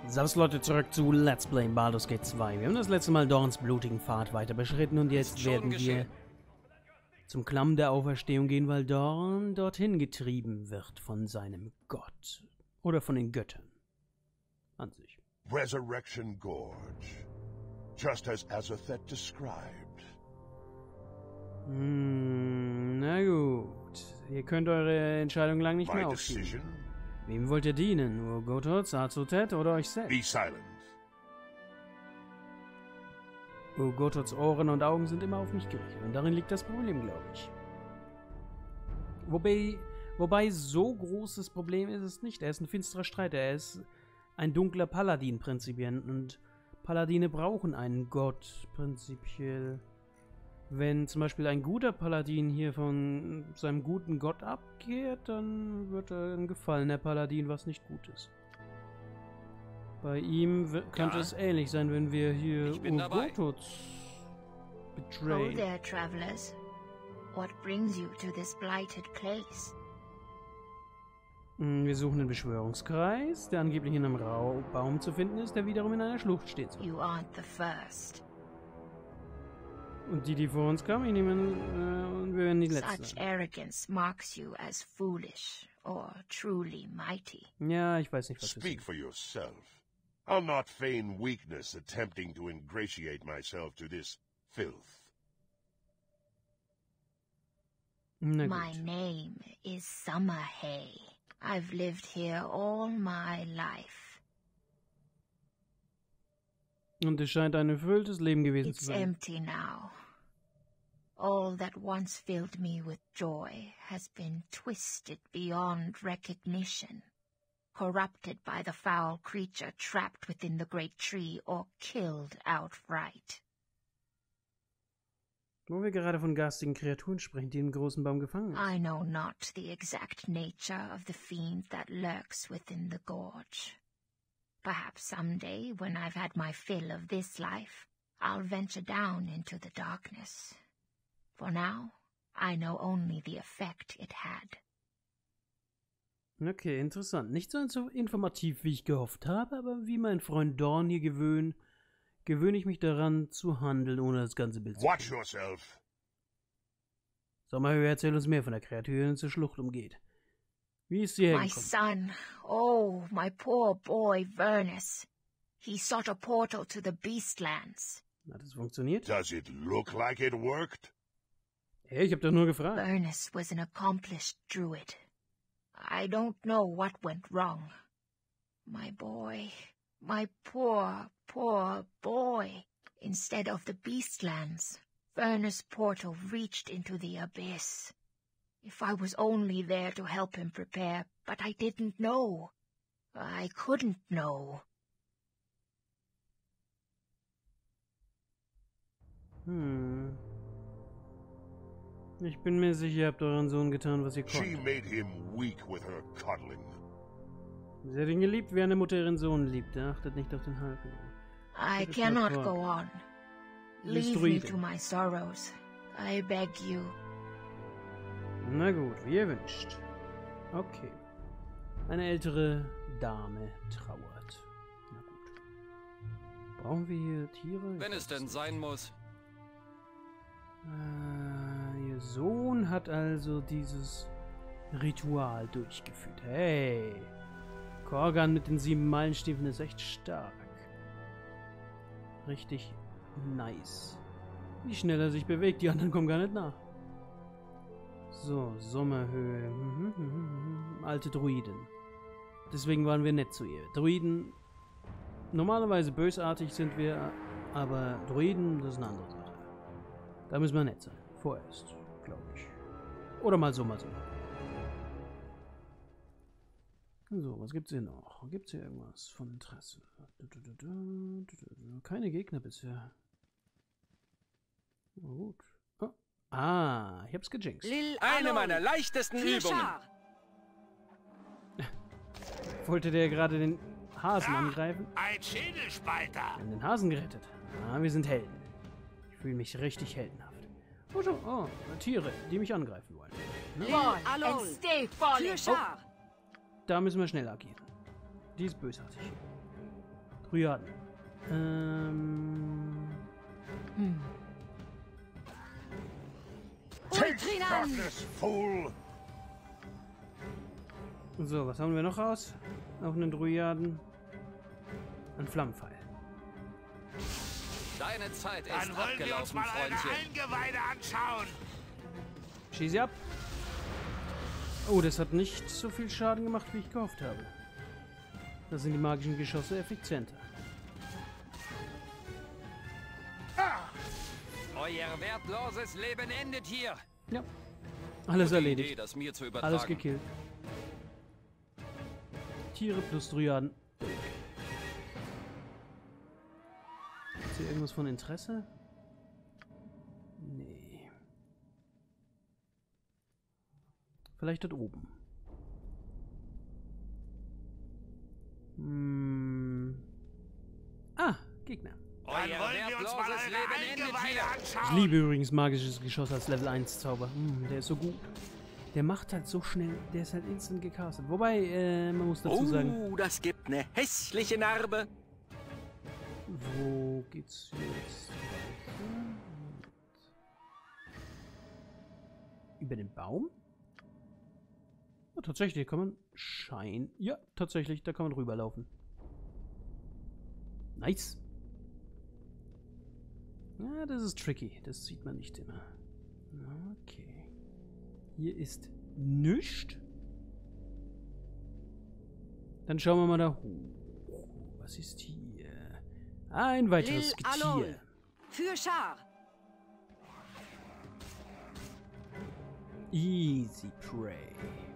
Servus Leute, zurück zu Let's Play Baldur's Gate 2. Wir haben das letzte Mal Dorns blutigen Pfad weiter beschritten und jetzt werden wir zum Klamm der Auferstehung gehen, weil Dorn dorthin getrieben wird von seinem Gott. Oder von den Göttern. An sich. Resurrection Gorge. Just as Azathoth described. Na gut. Ihr könnt eure Entscheidung lang nicht mehr aufschieben. Wem wollt ihr dienen? Urgototh, Azathoth oder euch selbst? Be silent. Urgotoths Ohren und Augen sind immer auf mich gerichtet. Und darin liegt das Problem, glaube ich. Wobei so großes Problem ist es nicht. Er ist ein finsterer Streiter. Er ist ein dunkler Paladin prinzipiell. Und Paladine brauchen einen Gott prinzipiell. Wenn zum Beispiel ein guter Paladin hier von seinem guten Gott abkehrt, dann wird er ein gefallener Paladin, was nicht gut ist. Bei ihm könnte es ähnlich sein, wenn wir hier Urgototh betrayen. Oh there, travelers. What brings you to this blighted place? Wir suchen einen Beschwörungskreis, der angeblich in einem Baum zu finden ist, der wiederum in einer Schlucht steht. You aren't the first. Und die vor uns kamen, ich nehme und wir werden die Letzten. Such arrogance marks you as foolish or truly mighty. Ja, ich weiß nicht, was Speak for yourself. I'll not feign weakness attempting to ingratiate myself to this filth. My name is Summerhay. I've lived here all my life. Und es scheint ein erfülltes Leben gewesen zu sein. It's empty now. All that once filled me with joy has been twisted beyond recognition, corrupted by the foul creature trapped within the great tree or killed outright. Wo wir gerade von garstigen Kreaturen sprechen, die im großen Baum gefangen sind. I know not the exact nature of the fiend that lurks within the gorge. Perhaps someday, when I've had my fill of this life, I'll venture down into the darkness. For now, I know only the effect it had. Okay, interessant. Nicht so informativ, wie ich gehofft habe, aber wie mein Freund Dorn hier gewöhne ich mich daran zu handeln, ohne das ganze Bild zu Watch kennen. yourself. Sommerhöhe, erzähl uns mehr von der Kreatur, die uns zur Schlucht umgeht. Wie ist sie hergekommen? My son, oh, my poor boy Vernus. He sought a portal to the Beastlands. Hat es funktioniert? Does it look like it worked? Hey, ich hab doch nur gefragt. Vernus was an accomplished druid. I don't know what went wrong. My boy, my poor, poor boy. Instead of the Beastlands, Vernus' portal reached into the abyss. If I was only there to help him prepare, but I didn't know. I couldn't know. Ich bin mir sicher, ihr habt euren Sohn getan, was ihr She konntet. made him weak with her cuddling. Sie hat ihn geliebt, wie eine Mutter ihren Sohn liebt. Er achtet nicht auf den Halben. I cannot go on. Leave me to my sorrows. I beg you. Na gut, wie ihr wünscht. Okay. Eine ältere Dame trauert. Na gut. Brauchen wir hier Tiere? Wenn es denn sein muss. Ihr Sohn hat also dieses Ritual durchgeführt. Hey. Korgan mit den 7 Meilenstiefeln ist echt stark. Richtig nice. Wie schnell er sich bewegt, die anderen kommen gar nicht nach. So, Sommerhöhe. Alte Druiden. Deswegen waren wir nett zu ihr. Druiden, normalerweise bösartig sind wir, aber Druiden, das ist eine andere Sache. Da müssen wir nett sein. Vorerst, glaube ich. Oder mal so, mal so. So, was gibt's hier noch? Gibt's hier irgendwas von Interesse? Keine Gegner bisher. Na gut. Oh. Ah, ich hab's gejinxt. Eine meiner leichtesten Übungen. Wollte der gerade den Hasen angreifen? Ein Schädelspalter. Wir haben den Hasen gerettet. Ah, wir sind Helden. Ich fühle mich richtig heldenhaft. Oh, schon. Oh, Tiere, die mich angreifen wollen. And stay falling. Da müssen wir schnell agieren. Die ist bösartig. Dryaden. Take darkness, fool! So, was haben wir noch raus? Auf einen Dryaden. Ein Flammenpfeil. Deine Zeit ist Dann wollen wir uns abgelaufen, mal eure Freundchen. Eingeweide anschauen. Schieß sie ab. Oh, das hat nicht so viel Schaden gemacht, wie ich gehofft habe. Da sind die magischen Geschosse effizienter. Euer wertloses Leben endet hier. Ja. Alles Gute Idee, erledigt. das mir zu übertragen. Alles gekillt. Tiere plus Dryaden. Ist hier irgendwas von Interesse? Nee. Vielleicht dort oben. Ah, Gegner. Dann Euer wollen wir uns mal wertloses eure Leben endet Eingeweide hier. Ich anschauen. liebe übrigens magisches Geschoss als Level 1 Zauber. Der ist so gut. Der macht halt so schnell, der ist halt instant gecastet. Wobei, man muss dazu sagen, das gibt eine hässliche Narbe. wo geht's jetzt weiter? Über den Baum? Ja, tatsächlich, kann man Ja, tatsächlich, da kann man rüberlaufen. Nice. Ja, das ist tricky. Das sieht man nicht immer. Okay. Hier ist nichts. Dann schauen wir mal da hoch. Was ist hier? Ein weiteres Getier. Für Schar. Easy Prey.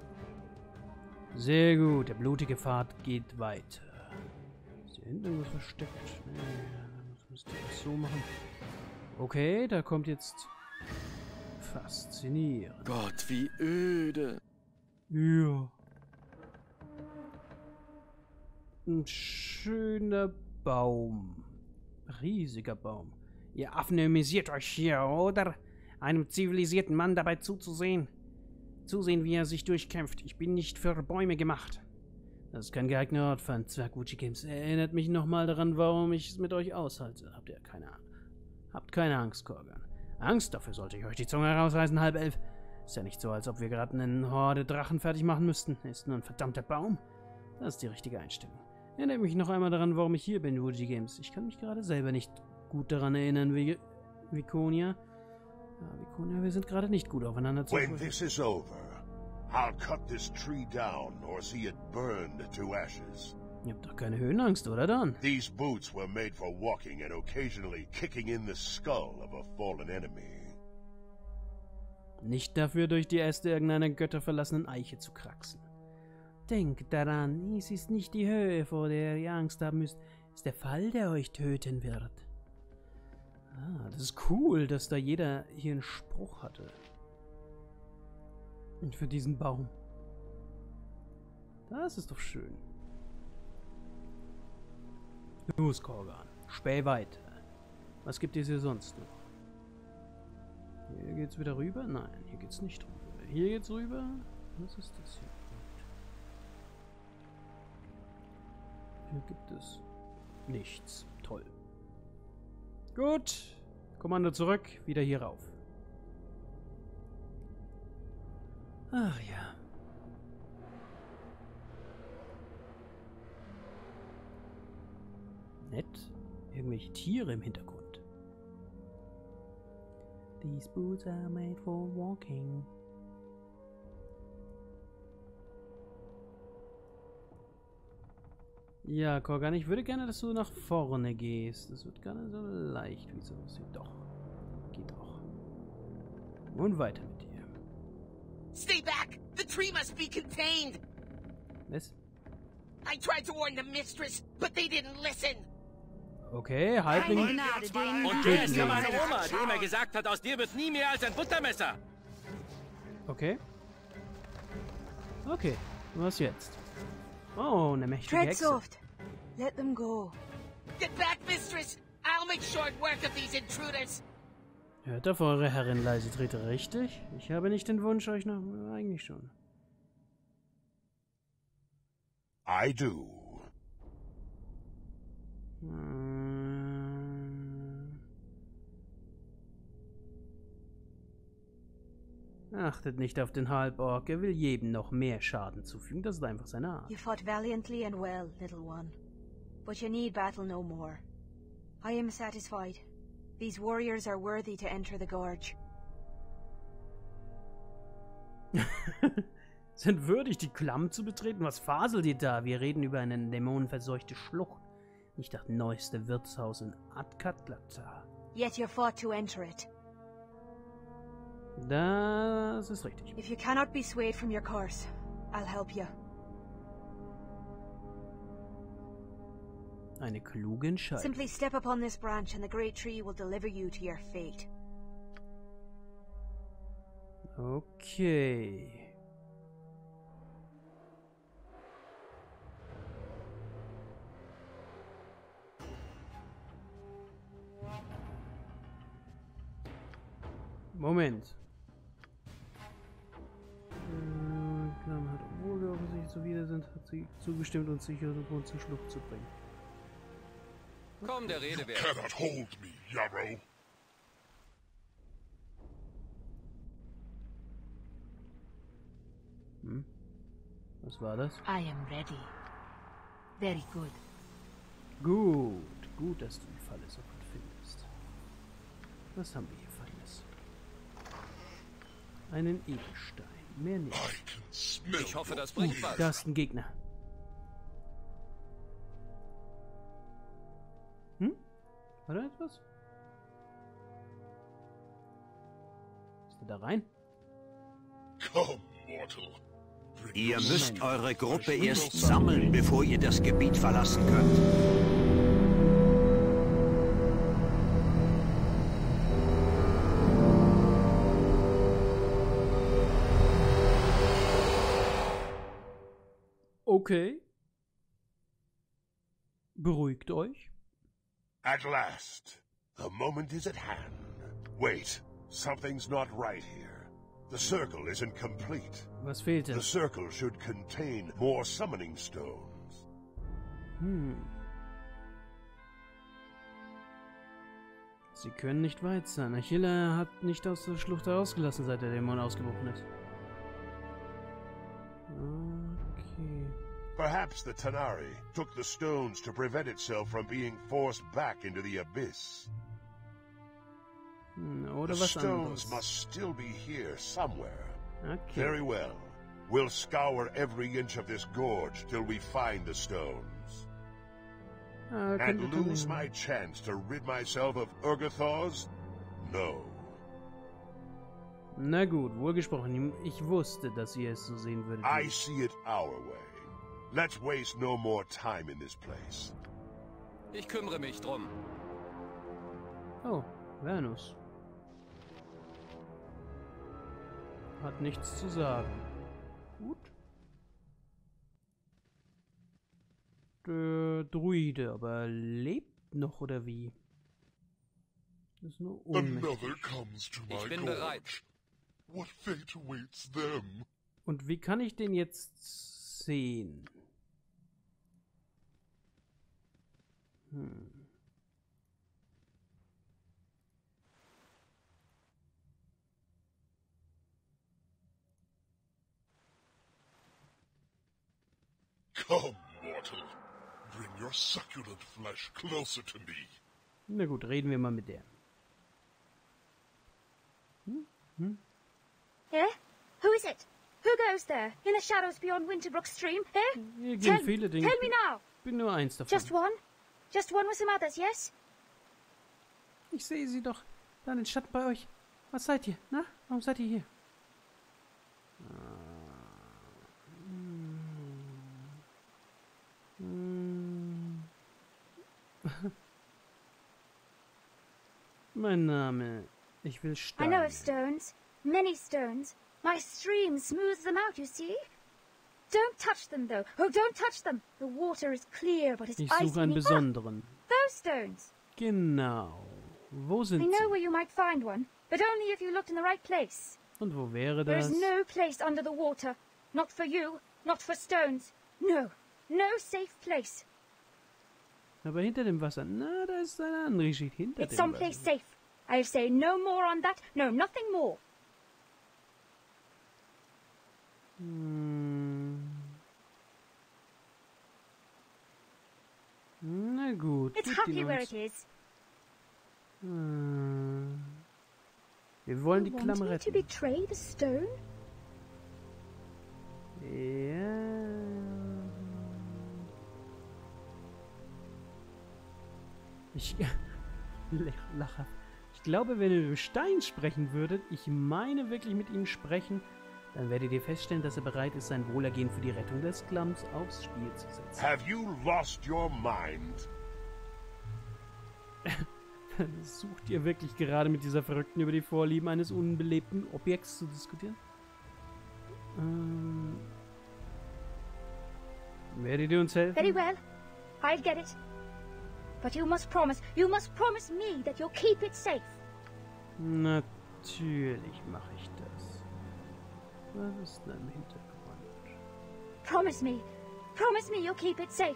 Sehr gut. Der blutige Pfad geht weiter. Ist hier hinten irgendwas versteckt? Nee, das müsste ich so machen. Okay, da kommt jetzt... Faszinierend. Gott, wie öde. Ja. Ein schöner Baum. Riesiger Baum. Ihr Affen amüsiert euch hier, oder? Einem zivilisierten Mann dabei zuzusehen. Zusehen, wie er sich durchkämpft. Ich bin nicht für Bäume gemacht. Das ist kein geeigneter Ort für ein Zwerg Wuji Games. Erinnert mich nochmal daran, warum ich es mit euch aushalte. Habt ihr keine Ahnung? Habt keine Angst, Korgan. Angst? Dafür sollte ich euch die Zunge herausreißen, 10:30. Ist ja nicht so, als ob wir gerade eine Horde Drachen fertig machen müssten. Ist nur ein verdammter Baum. Das ist die richtige Einstellung. Erinnert mich noch einmal daran, warum ich hier bin, Wuji Games. Ich kann mich gerade selber nicht gut daran erinnern, wie Vikonia. Ja, Vikonia, wir sind gerade nicht gut aufeinander zu When this is over, I'll cut this tree down or see it burned to ashes. Ihr habt doch keine Höhenangst, oder Don? These boots were made for walking and occasionally kicking in the skull of a fallen enemy. Nicht dafür, durch die Äste irgendeiner götterverlassenen Eiche zu kraxen. Denkt daran, es ist nicht die Höhe, vor der ihr Angst haben müsst, es ist der Fall, der euch töten wird. Ah, das ist cool, dass da jeder hier einen Spruch hatte. Und für diesen Baum. Das ist doch schön. Los, Korgan. Späh weiter. Was gibt es hier sonst noch? Hier geht's wieder rüber? Nein, hier geht's nicht rüber. Hier geht's rüber? Was ist das hier? Hier gibt es nichts. Toll. Gut. Kommando zurück. Wieder hier rauf. Ach ja. Nett. Irgendwelche Tiere im Hintergrund. These boots are made for walking. Ja, Korgan, ich würde gerne, dass du nach vorne gehst. Das wird gar nicht so leicht, wie es aussieht. Doch. Geht doch. Und weiter mit dir. Stay back! The tree must be contained! Was? I tried to warn the mistress, but they didn't listen! Okay, Halbling. Keine Gnade denen. Und wer ist ja meine Oma, die immer gesagt hat, aus dir wird nie mehr als ein Buttermesser? Okay. Okay, was jetzt? Oh, eine mächtige Tread Hexe. soft. Let them go. Get back, mistress! I'll make short work of these intruders! Hört auf eure Herrin leise Trete, richtig? Ich habe nicht den Wunsch, euch noch... Eigentlich schon. I do. Achtet nicht auf den Halborg. Er will jedem noch mehr Schaden zufügen. Das ist einfach seine Art. You fought valiantly and well, little one. But you need battle no more. I am satisfied. These warriors are worthy to enter the gorge. Sind würdig, die Klamm zu betreten? Was faselt ihr da? Wir reden über eine dämonenverseuchte Schlucht. Nicht das neueste Wirtshaus in Atkatlata. Yet you fought to enter it. Das ist richtig. If you cannot be swayed from your course, I'll help you. Eine kluge Entscheidung. Simply step upon this branch and the great tree will deliver you to your fate. Okay. Moment. Klamm hat, obwohl wir offensichtlich zuwider sind, hat sie zugestimmt, uns sicheren Grund zur Schlucht zu bringen. Komm, der Rede wert. Cannot hold me, Yarrow. Was war das? I am ready. Very good. Gut, dass du die Falle sofort findest. Was haben wir hier Feines? Einen Edelstein, mehr nicht. I can smell Ich hoffe, das bringt was. Da ist ein Gegner. War da etwas? Ist er da rein? Come, mortal. Bring Ihr your müsst eure Gruppe erst sammeln, bevor ihr das Gebiet verlassen könnt. Okay. Beruhigt euch. At last, the moment is at hand. Wait, something's not right here. The circle isn't complete. Was fehlt denn? The circle should contain more summoning stones. Sie können nicht weit sein. Achille hat nicht aus der Schlucht herausgelassen, seit der Dämon ausgebrochen ist. Okay. Perhaps the Tanari took the stones to prevent itself from being forced back into the abyss. Oder The was stones anderes. must still be here somewhere. Okay. Very well. We'll scour every inch of this gorge till we find the stones. Ah, And könnte lose tun. my chance to rid myself of Urgathors? No. Na gut, wohlgesprochen. Ich wusste, dass ihr es so sehen würdet. I see it our way. Let's waste no more time in this place. Ich kümmere mich drum. Oh, Vernus. Hat nichts zu sagen. Gut. Der Druide, aber lebt noch oder wie? Ist nur ohnmächtig. comes to Ich bin bereit. What fate awaits them? Und wie kann ich den jetzt sehen? Come, mortal. Bring your succulent flesh closer to me. Na gut, reden wir mal mit der. Eh? Who is it? Who goes there? In the shadows beyond Winterbrook Stream? Eh? Hier gehen viele Dinge. Tell me now. Ich bin nur eins davon. Just one? Just one with some others, yes? Ich sehe sie doch. Da in den Schatten bei euch. Was seid ihr? Na? Warum seid ihr hier? Mein Name. Ich will I Steine. know of stones. Many stones. My stream smooths them out, you see? Don't touch them, though. Oh, don't touch them. The water is clear, but it's Ich icy. suche einen besonderen. Those stones. Genau. Wo I sind know sie? where you might find one, but only if you looked in the right place. Und wo wäre There das? is no place under the water. Not for you, not for stones. No, no safe place. Aber hinter dem Wasser, na, da ist eine andere Schicht hinter It's dem someplace Wasser. safe. I say no more on that. No, nothing more. Na gut. It's gib happy ihn where uns. it is. Wir wollen die You want Klamme me to retten. betray the stone? Ja. Ich lache. Ich glaube, wenn ihr über Stein sprechen würdet, ich meine wirklich mit ihm sprechen, dann werdet ihr feststellen, dass er bereit ist, sein Wohlergehen für die Rettung des Klamms aufs Spiel zu setzen. Have you lost your mind? Sucht ihr wirklich gerade mit dieser Verrückten über die Vorlieben eines unbelebten Objekts zu diskutieren? Werdet ihr uns helfen? Very well. I'll get it. But you must promise me that you'll keep it safe. Natürlich mache ich das. Was ist da im Hintergrund? Promise me you'll keep it safe.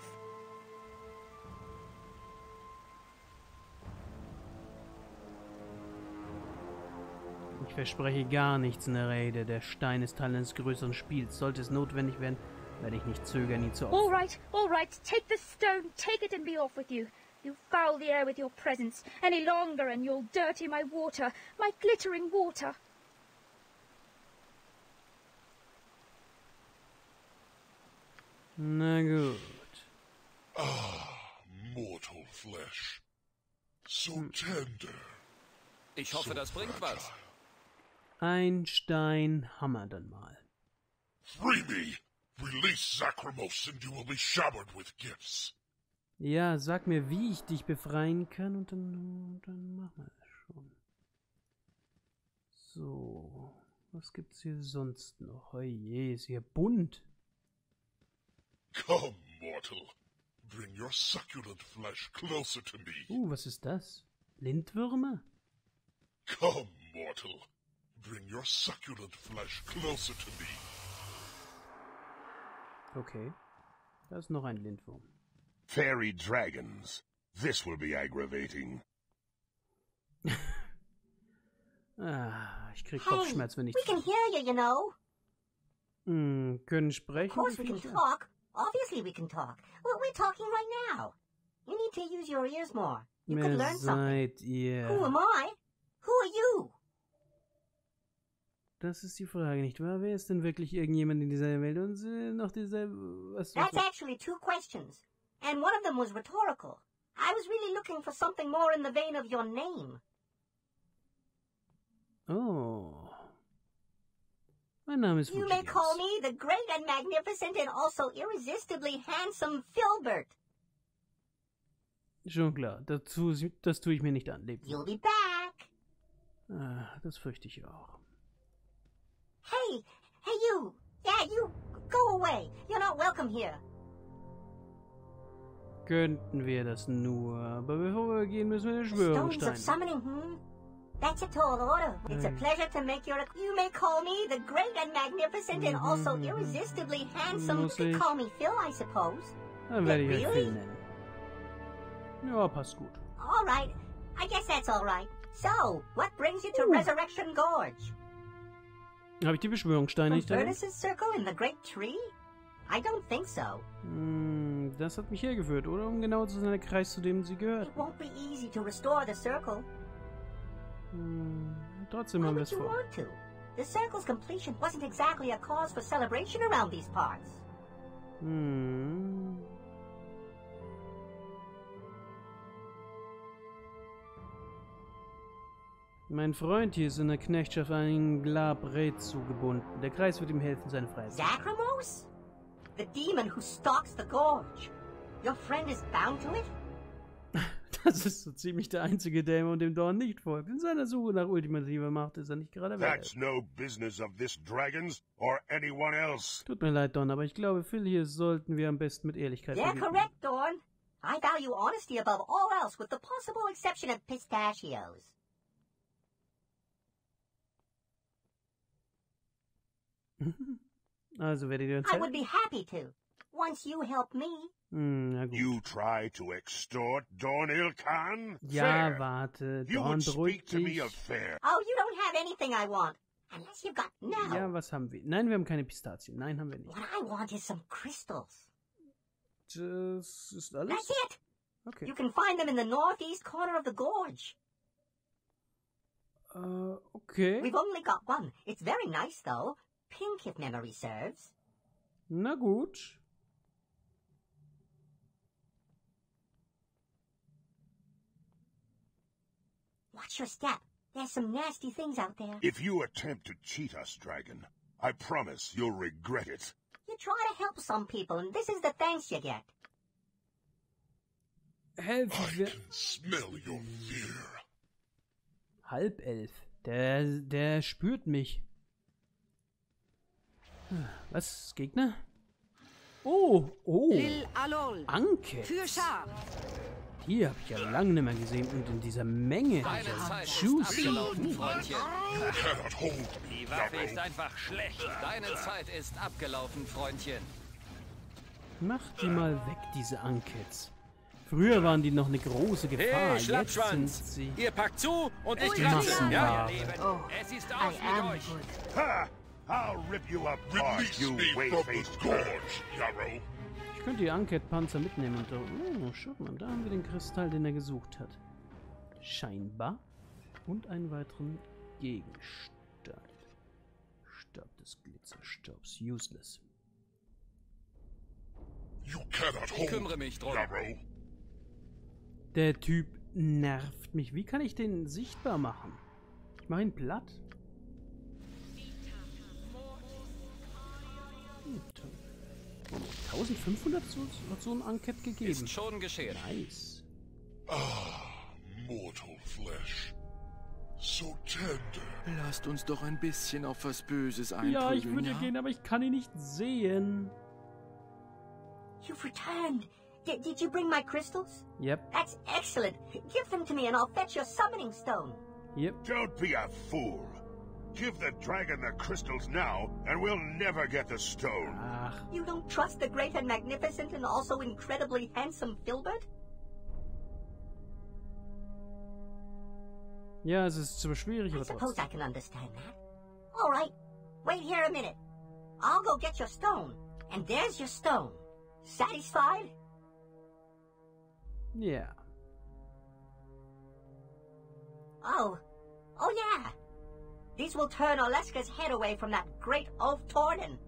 Ich verspreche gar nichts in der Rede. Der Stein ist Teil eines größeren Spiels. Sollte es notwendig werden, werde ich nicht zögern, ihn zu opfern. All right. Take the stone, take it and be off with you. You foul the air with your presence. Any longer and you'll dirty my water, my glittering water. Na gut. Mortal flesh. So tender. Ich hoffe, das bringt was. Ein Stein hammern dann mal. Free me! Release Zachrymos and you will be showered with gifts. Ja, sag mir, wie ich dich befreien kann und dann machen wir das schon. So, was gibt's hier sonst noch? Oh je, ist hier bunt. Come, mortal. Bring your succulent flesh closer to me. Was ist das? Lindwürmer? Come, mortal. Bring your succulent flesh closer to me. Okay, da ist noch ein Lindwurm. Fairy dragons. This will be aggravating. Ich krieg Kopfschmerz, wenn ich... We can hear you, you know. Können sprechen? Of course we can Viecher? talk. Obviously we can talk. Well, we're talking right now. You need to use your ears more. You could Wer learn something. seid ihr? Who am I? Who are you? Das ist die Frage, nicht wahr? Wer ist denn wirklich irgendjemand in dieser Welt und noch dieser... Was That's actually two questions. And one of them was rhetorical. I was really looking for something more in the vein of your name. Oh. Mein Name ist You may call Fugius. me the great and magnificent and also irresistibly handsome Filbert. Schon klar, das tue ich mir nicht an. Lebt. You'll be back. Das fürchte ich auch. Hey, you. Yeah, you. Go away. You're not welcome here. Könnten wir das nur, aber bevor wir gehen, müssen wir eine Stones Schwörung of steinigen. summoning, That's a tall order. It's a pleasure to make your... You may call me the great and magnificent and also irresistibly handsome... Muss ich? Call me Phil, I suppose. Dann werde ich euch Really? Phil nennen. Ja, passt gut. All right. I guess that's all right. So, what brings you to Resurrection Gorge? Habe ich die Beschwörungssteine From nicht erwähnt? Furnace's Circle in the Great Tree? I don't think so. Das hat mich hergeführt, oder? Um genau zu sein, der Kreis, zu dem sie gehört. It won't be easy to restore the circle. Trotzdem Why haben wir would es you vor. want to? The circle's completion wasn't exactly a cause for celebration around these parts. Mein Freund hier ist in der Knechtschaft an einen Glabred zugebunden. Der Kreis wird ihm helfen, seine Freiheit zu bekommen. Zachrymos? The demon who stalks the gorge. Your friend is bound to it? Das ist so ziemlich der einzige Dämon, dem Dorn nicht folgt. In seiner Suche nach ultimativer Macht ist er nicht gerade That's wert. no business of this dragon's or anyone else. Tut mir leid, Dorn, aber ich glaube, Phil hier sollten wir am besten mit Ehrlichkeit Yeah, begegnen. correct, Dorn. I value honesty above all else, with the possible exception of pistachios. Also werdet ihr uns I would helfen? be happy to. Once you help me. Na gut. You try to extort Dornil Khan? Ja, Fair. warte. You Dorn, would beruhig speak to me dich. of fair. Oh, you don't have anything I want. Unless you got no. Ja, was haben wir? Nein, wir haben keine Pistazien. Nein, haben wir nicht. What I want is some crystals. Das ist alles? That's it. Okay. You can find them in the northeast corner of the gorge. Okay. We've only got one. It's very nice, though. Pink, if memory serves. Na gut. Watch your step. There's some nasty things out there. If you attempt to cheat us, Dragon, I promise you'll regret it. You try to help some people, and this is the thanks you get. Helfen wir. Smell your fear. Halbelf. Der spürt mich. Was? Gegner? Oh. Lil Alol. Anke. Für Schar. Die habe ich ja lange nicht mehr gesehen. Und in dieser Menge. Deine Zeit ist Juicy. abgelaufen, Freundchen. Cannot hold me, Die Waffe ist Yarrow. einfach schlecht. Deine Zeit ist abgelaufen, Freundchen. Mach die mal weg, diese Ankets. Früher waren die noch eine große Gefahr. Hey, Jetzt sind Schlappschwanz. sie... Ihr packt zu und ich Massenware. kratze. Ja, ihr Leben. Oh, Es ist I aus mit am euch. good. Ha! I'll rip you apart, Release you me from the whey-faced gorge, Yarrow. Ich könnte die Anket-Panzer mitnehmen. Und oh, schaut mal, da haben wir den Kristall, den er gesucht hat. Scheinbar. Und einen weiteren Gegenstand. Stab des Glitzerstaubs. Useless. You cannot Ich hold kümmere mich drum. Yarrow. Der Typ nervt mich. Wie kann ich den sichtbar machen? Ich mache ihn platt. Toll. 1500 hat so ein Anket gegeben. Ist schon geschehen. Nice. Mortal flesh. So tender. Lasst uns doch ein bisschen auf was Böses einprügeln, Ja, ich würde ja? gehen, aber ich kann ihn nicht sehen. You've returned. Did you bring my crystals? Yep, That's excellent. Give them to me and I'll fetch your summoning stone. yep. Don't be a fool. Give the dragon the crystals now, and we'll never get the stone. Ach, You don't trust the great and magnificent and also incredibly handsome Filbert? ja, es ist zwar schwierig, I aber suppose trotzdem. I can understand that. All right. Wait here a minute. I'll go get your stone. And there's your stone. Satisfied? Ja. Oh yeah. These will turn Oleska's head away from that great oaf Torden.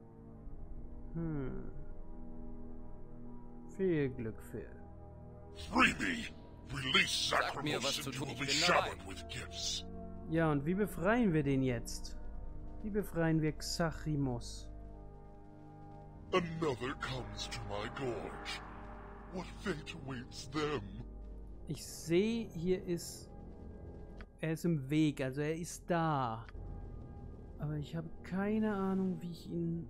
Viel Glück, Phil. Free me. Release Sag mir, was Sacramos zu and you tun. will Ich be bin dabei. showered with gifts. Ja, und wie befreien wir den jetzt? Wie befreien wir Xachrimos? Another comes to my gorge. What fate awaits them? Ich sehe, hier ist... Er ist im Weg, also er ist da. Aber ich habe keine Ahnung, wie ich ihn...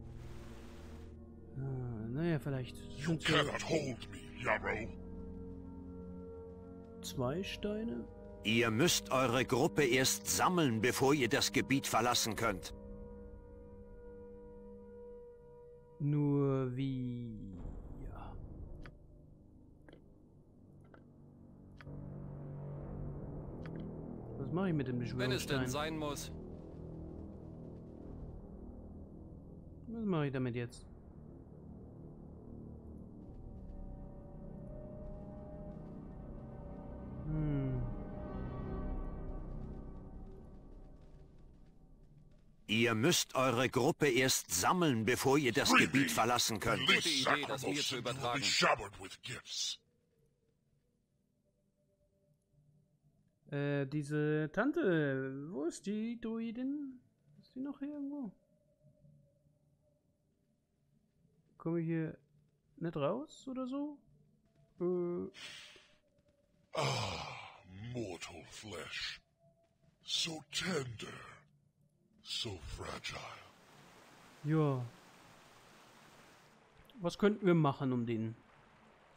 naja, vielleicht You sind cannot hold me, Yarrow. 2 Steine? Ihr müsst eure Gruppe erst sammeln, bevor ihr das Gebiet verlassen könnt. Nur wie... Ja. Was mache ich mit dem Wenn es denn Beschwörungsstein? sein muss. Was mache ich damit jetzt? Ihr müsst eure Gruppe erst sammeln, bevor ihr das Free Gebiet me. verlassen könnt. Release Gute Idee, das mir Sacramos zu and you will be übertragen. showered with gifts. Diese Tante, wo ist die Druidin? Ist die noch hier irgendwo? Komme ich hier nicht raus oder so? Mortal flesh. So tender. So fragile. Ja. Was könnten wir machen, um den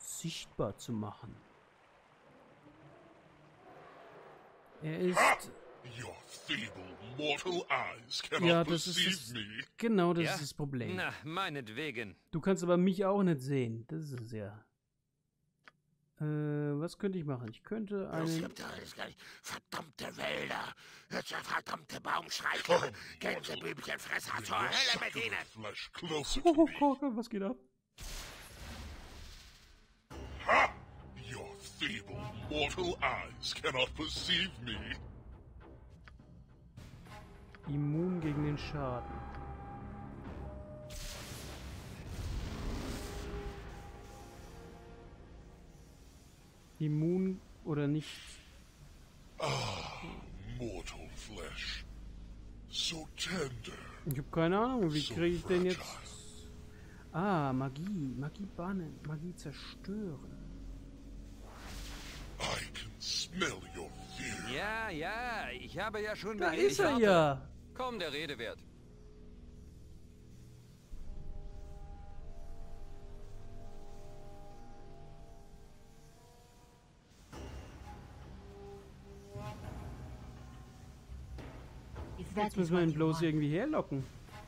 sichtbar zu machen? Er ist Your feeble mortal eyes cannot Ja, das ist perceive me. genau das Ja? ist das Problem. Na, meinetwegen. Du kannst aber mich auch nicht sehen. Das ist es ja. Was könnte ich machen? Ich könnte einen... Verdammte Wälder! Verdammte Baumstreicher! Gänseblümchenfresser zur Hölle mit ihnen! Flesh closer Oh, to me. oh, oh, was geht ab? Ha! Your feeble mortal eyes cannot perceive me. Immun gegen den Schaden. Immun oder nicht? Ah, mortal flesh. So tender. Ich habe keine Ahnung, wie kriege ich den jetzt? Ah, Magie. Magie bannen. Magie zerstören. I can smell your fear. Ja, ja, ich habe ja schon... Da beginnt. ist er Ich ja. warte. Komm, der Rede wert. Jetzt müssen wir ihn bloß irgendwie herlocken.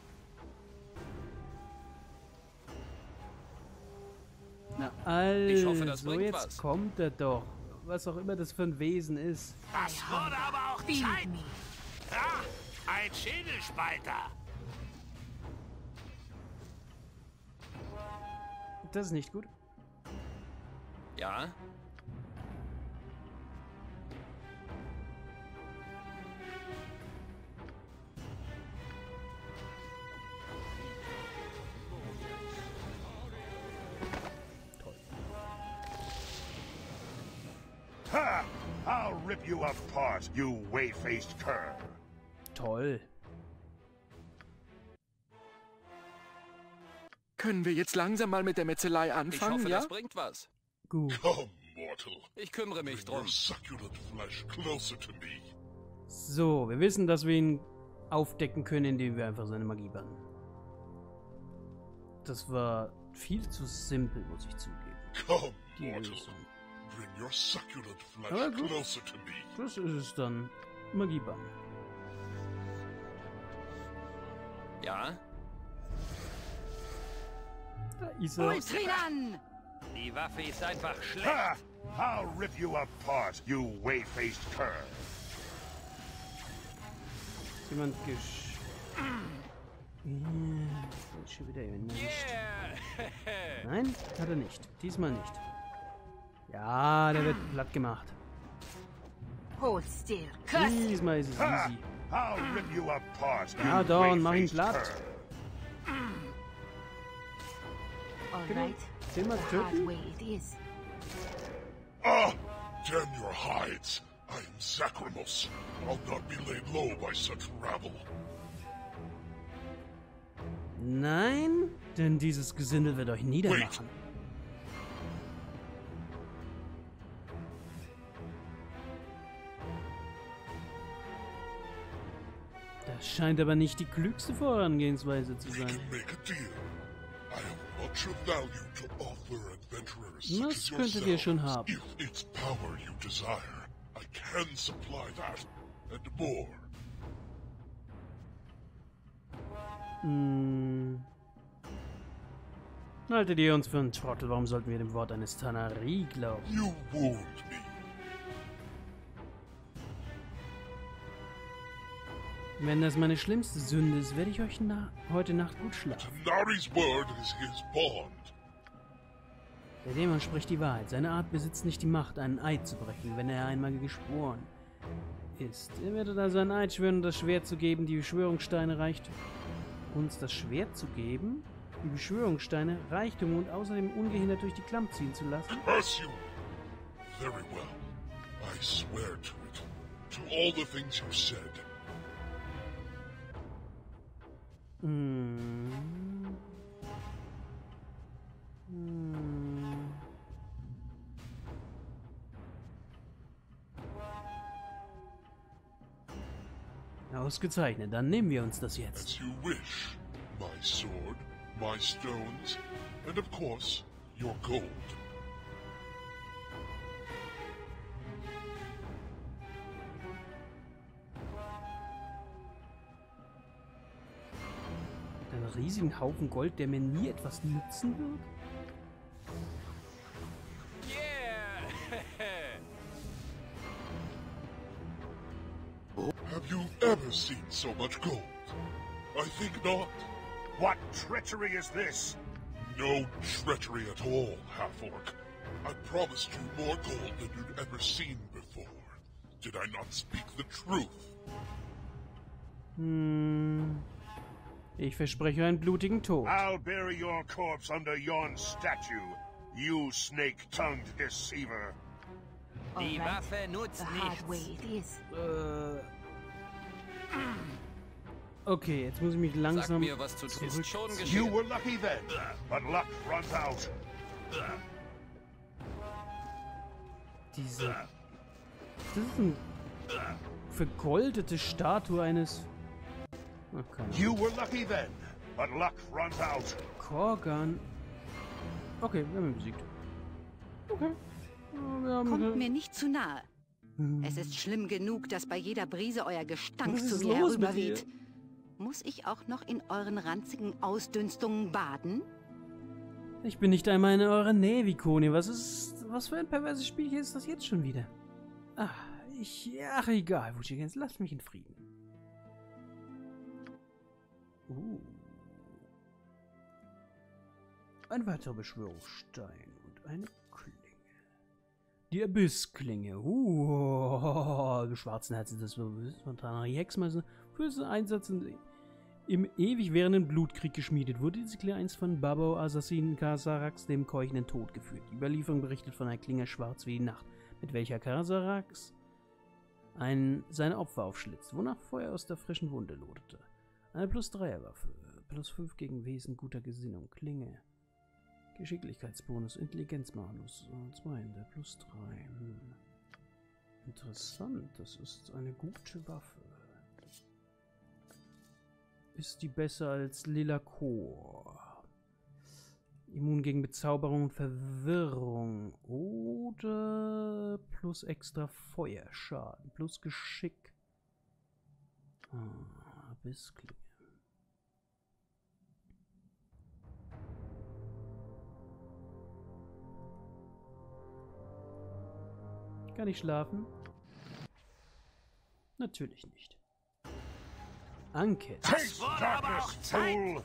Na Ich hoffe, das also, bringt jetzt was. kommt er doch. Was auch immer das für ein Wesen ist. Das wurde aber auch Zeit. Ha! Ein Schädelspalter. Das ist nicht gut. Ja? Ha! I'll rip you apart, you whey-faced cur! Toll. Können wir jetzt langsam mal mit der Metzelei Ich anfangen, hoffe, ja? das bringt was. Gut. Come, mortal. Ich kümmere mich Bring your drum. succulent flesh closer to me. So, wir wissen, dass wir ihn aufdecken können, indem wir einfach seine Magie bannen. Das war viel zu simpel, muss ich zugeben. Come, Die mortal. Lösung. Bring your succulent Aber flesh gut. closer to me. Das ist es dann. Magie bannen. Ja? Da ist er. Die Waffe ist einfach schlecht. Ha! I'll rip you apart, you whey-faced cur! Ist jemand schon wieder nicht. Yeah! Nein, hat er nicht. Diesmal nicht. Ja, der wird platt gemacht. Hold still. Diesmal ist es Ha! easy. I'll rip you apart, you Ja, Dawn, mach ihn whey-faced platt. cur! All Genau. right. Den mal The hard töten? way it is. Ah! Damn your hides! I am Zacrimus. I'll not be laid low by such rabble. Nein, denn dieses Gesindel wird euch niedermachen. Das scheint aber nicht die klügste Vorangehensweise zu We sein. can make a deal. I have much of value to offer adventurers such Was as könntet ihr schon yourselves. haben? If it's power you desire, I can supply that and more. Haltet ihr uns für einen Trottel? Warum sollten wir dem Wort eines Tanari glauben? You wound me. Wenn das meine schlimmste Sünde ist, werde ich euch heute Nacht gut schlafen. Tanari's word is his bond. Der Dämon spricht die Wahrheit. Seine Art besitzt nicht die Macht, einen Eid zu brechen, wenn er einmal geschworen ist. Er wird also einen Eid schwören, um das Schwert zu geben. Die Beschwörungssteine Reichtum. Uns das Schwert zu geben? Die Beschwörungssteine Reichtum und außerdem ungehindert durch die Klamm ziehen zu lassen? Curse you. Very well. I swear to it. To all the things you said. Ausgezeichnet, dann nehmen wir uns das jetzt. As you wish. My sword, my stones, and of course, your gold. riesigen Haufen Gold, der mir nie etwas nützen wird? Have you ever seen so much gold? I think not. What treachery is this? No treachery at all, half-orc. I promised you more gold than you'd ever seen before. Did I not speak the truth? Ich verspreche einen blutigen Tod. I'll bury your corpse under yon statue, you snake-tongued deceiver. Die Waffe nutzt nichts. Okay, jetzt muss ich mich langsam Sag mir, was zu tun ist schon geschehen. You were lucky then, but luck runs out. Das ist eine vergoldete Statue eines... You were lucky then, but luck runs out. Korgan. Okay, wir haben ihn besiegt. Okay. Kommt mir nicht zu nahe. Es ist schlimm genug, dass bei jeder Brise euer Gestank zu mir los mit herüberweht. Muss ich auch noch in euren ranzigen Ausdünstungen baden? Ich bin nicht einmal in eurer Nähe, Vikoni. Was für ein perverses Spielchen ist das jetzt schon wieder? Ach, egal, Wutschigans, lasst mich in Frieden. Ein weiterer Beschwörungsstein und eine Klinge. Die Abyssklinge. Schwarzen Herzen des Fontanari Hexmeister für den Einsatz im ewig währenden Blutkrieg geschmiedet. Wurde diese Klinge einst von Babao Assassinen Kasarax dem keuchenden Tod geführt. Die Überlieferung berichtet von einer Klinge schwarz wie die Nacht, mit welcher Kasarax seine Opfer aufschlitzt, wonach Feuer aus der frischen Wunde loderte. Eine +3er-Waffe. +5 gegen Wesen guter Gesinnung. Klinge. Geschicklichkeitsbonus. Intelligenzmalus. 2 in der +3. Interessant. Das ist eine gute Waffe. Ist die besser als Lila Chor? Immun gegen Bezauberung und Verwirrung. Oder plus extra Feuerschaden. Plus Geschick. Abyssklinge. Kann ich schlafen? Natürlich nicht. Anke. Taste darkness, fool!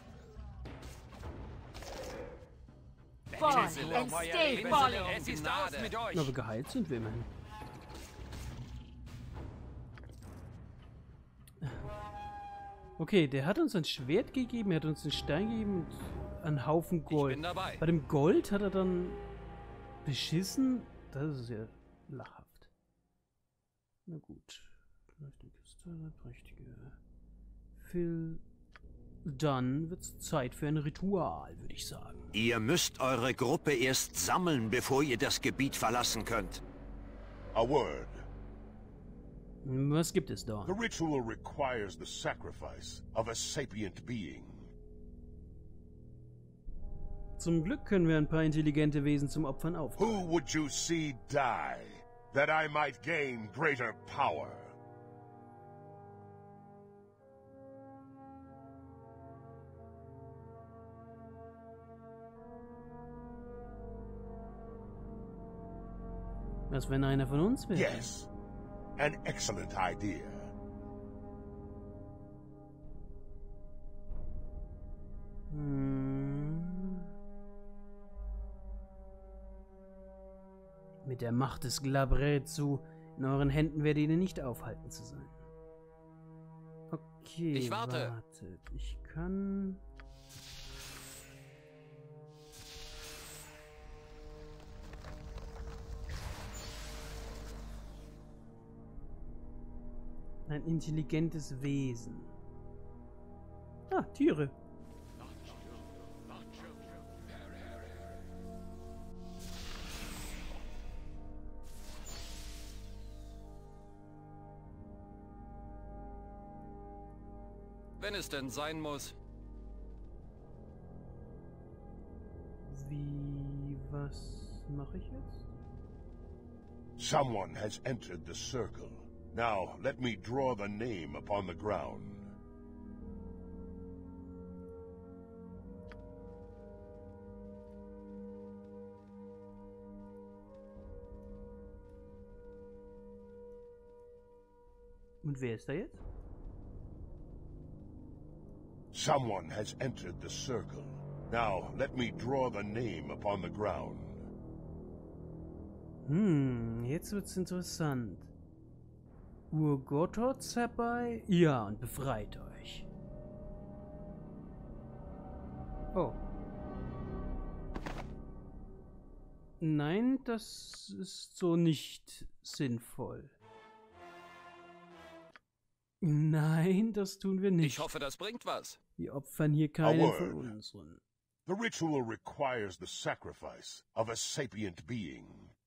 Fall and stay falling. Es ist aus mit euch. Aber geheilt sind wir immerhin. Okay, der hat uns ein Schwert gegeben, er hat uns einen Stein gegeben und einen Haufen Gold. Ich bin dabei. Bei dem Gold hat er dann beschissen. Das ist ja lachhaft. Na gut. Prächtige Phil. Dann wird's Zeit für ein Ritual, würde ich sagen. Ihr müsst eure Gruppe erst sammeln, bevor ihr das Gebiet verlassen könnt. A word. Was gibt es da? The ritual requires the sacrifice of a sapient being. Zum Glück können wir ein paar intelligente Wesen zum Opfern auftreiben. Who would you see die, that I might gain greater power? Was, wenn einer von uns wäre? Yes, an excellent idea. Mit der Macht des Glabrezu in euren Händen werde ich ihn nicht aufhalten zu sein. Okay, ich warte. Wartet. Ich kann... Ein intelligentes Wesen. Ah, Tiere. Wenn es denn sein muss. Was mache ich jetzt? Someone has entered the circle. Now, let me draw the name upon the ground. Und wer ist da jetzt? Someone has entered the circle. Now, let me draw the name upon the ground. Jetzt wird's interessant. Urgothods herbei? Ja, und befreit euch. Oh. Nein, das ist so nicht sinnvoll. Nein, das tun wir nicht. Ich hoffe, das bringt was. Wir opfern hier keinen von unseren. The ritual requires the sacrifice of a sapient being.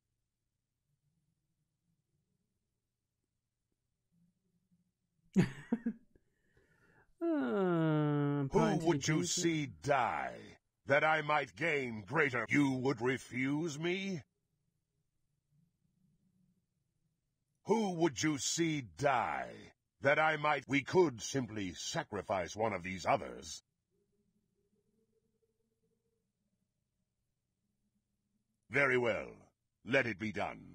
Who would you see die, that I might gain greater? You would refuse me? Who would you see die, that I might... We could simply sacrifice one of these others. Very well. Let it be done.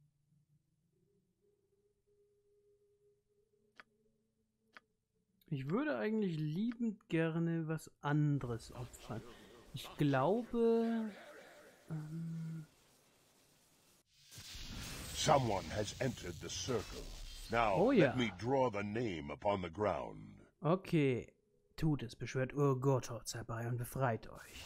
Ich würde eigentlich liebend gerne was anderes opfern. Ich glaube... Someone has entered the circle. Now, oh ja. Let me draw the name upon the ground. Okay. Tut es, beschwört Urgothods herbei und befreit euch.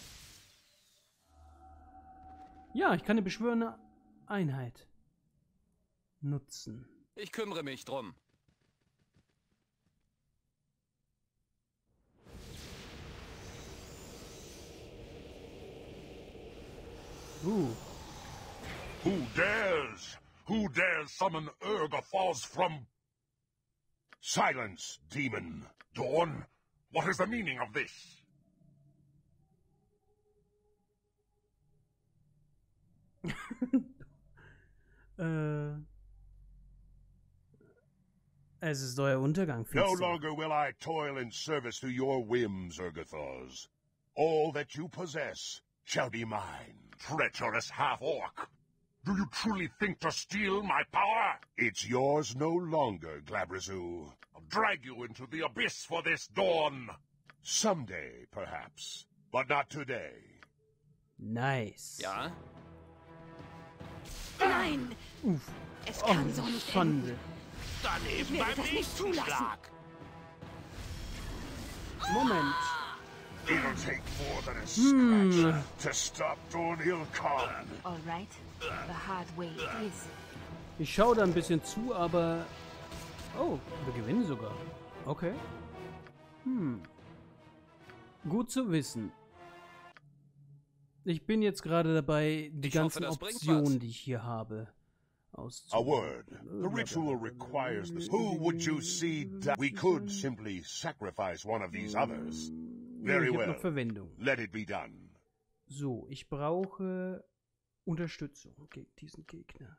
Ja, ich kann eine beschwörende Einheit nutzen. Ich kümmere mich drum. Who dares? Who dares summon Urgothos from... Silence, demon. Dawn, what is the meaning of this? Es ist euer Untergang, No longer will I toil in service to your whims, Urgothos. All that you possess shall be mine. Treacherous half-orc! Do you truly think to steal my power? It's yours no longer, Glabrezu. I'll drag you into the abyss for this, Dawn! Someday, perhaps. But not today. Nice. Ja? Nein! Uff. Es kann so nicht enden. Daneben Ich werde das nicht zulassen. Moment. It'll take more than a scratch to stop Dawn Ilkhan. All right. The hard way it is. Ich schaue da ein bisschen zu, aber... Oh, wir gewinnen sogar. Okay. Gut zu wissen. Ich bin jetzt gerade dabei, die ganzen Optionen, die ich hier habe, A word. The ritual requires this. Who would you see die? We could simply sacrifice one of these others. Very well. Let it be done. So, ich brauche Unterstützung gegen diesen Gegner.